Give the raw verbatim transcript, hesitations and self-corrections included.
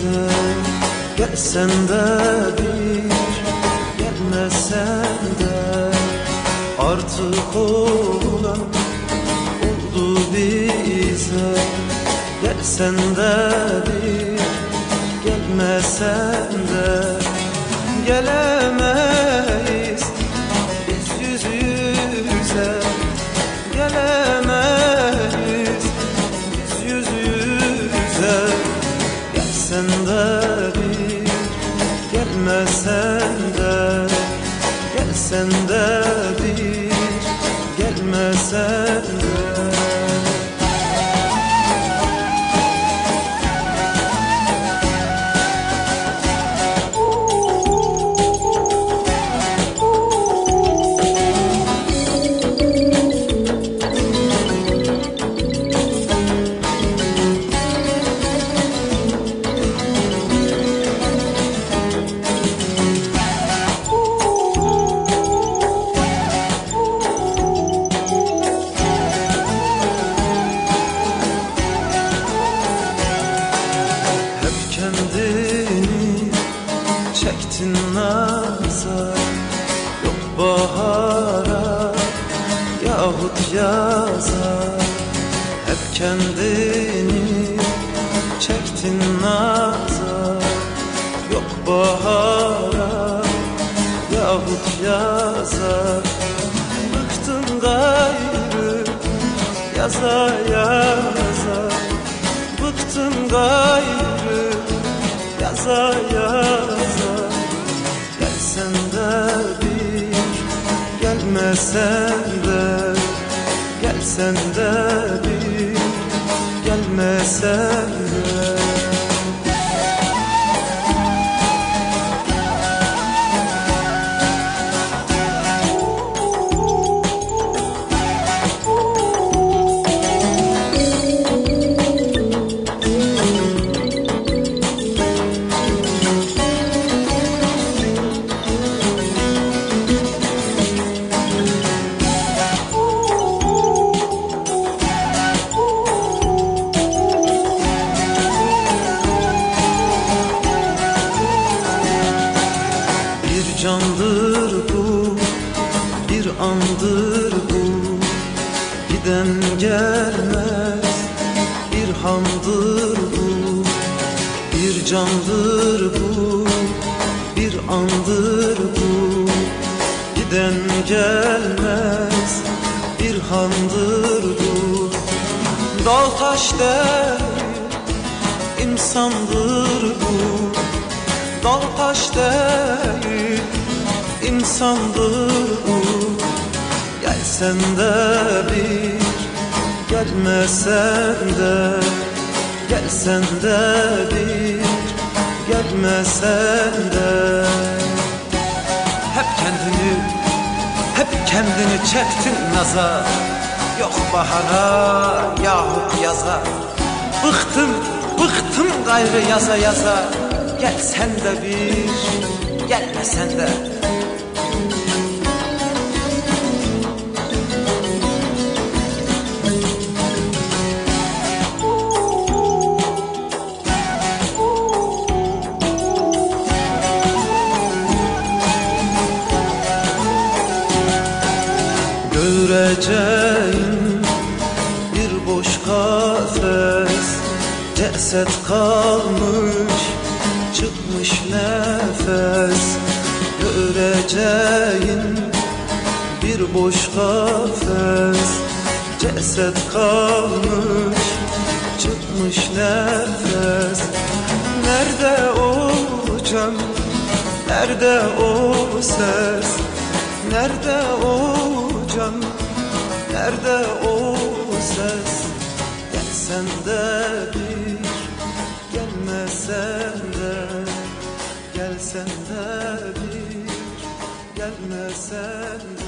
bize. Gelsen de bir, gelmesen de artık olan oldu bize. Gelsen de bir, gelmesen de gelemeyiz biz yüz yüze. Gelemeyiz biz yüz yüze. Gelsen de bir, gelmesen de, gelsen de bir, gelmesen de. Kendini çektin naza, yok bahara yahut yaza. Hep kendini çektin naza, yok bahara yahut yaza. Bıktın gayrı yaza yaza, bıktın gayrı yaza yaza. Gelsen de bir, gelmesen de, gelsen de bir, gelmesen de. Candır bu, bir andır bu, giden gelmez bir handır bu. Bir candır bu, bir andır bu, giden gelmez bir handır bu. Dağ taş değil, insandır bu. Dağ taş değil, insandır bu. Gelsen de bir, gelmesen de, gelsen de bir, gelmesen de. Hep kendini, hep kendini çektin naza, yok bahara yahut yaza. Bıktım, bıktım gayrı yaza yaza. Gelsen de bir, gelmesen de. Göreceğim bir boş kafes, ceset kalmış, çıkmış nefes. Göreceğim bir boş kafes, ceset kalmış, çıkmış nefes. Nerede o can, nerede o ses, nerede o can, nerede o ses? Gelsen de bir, gelmesen de, gelsen de bir, gelmesen de.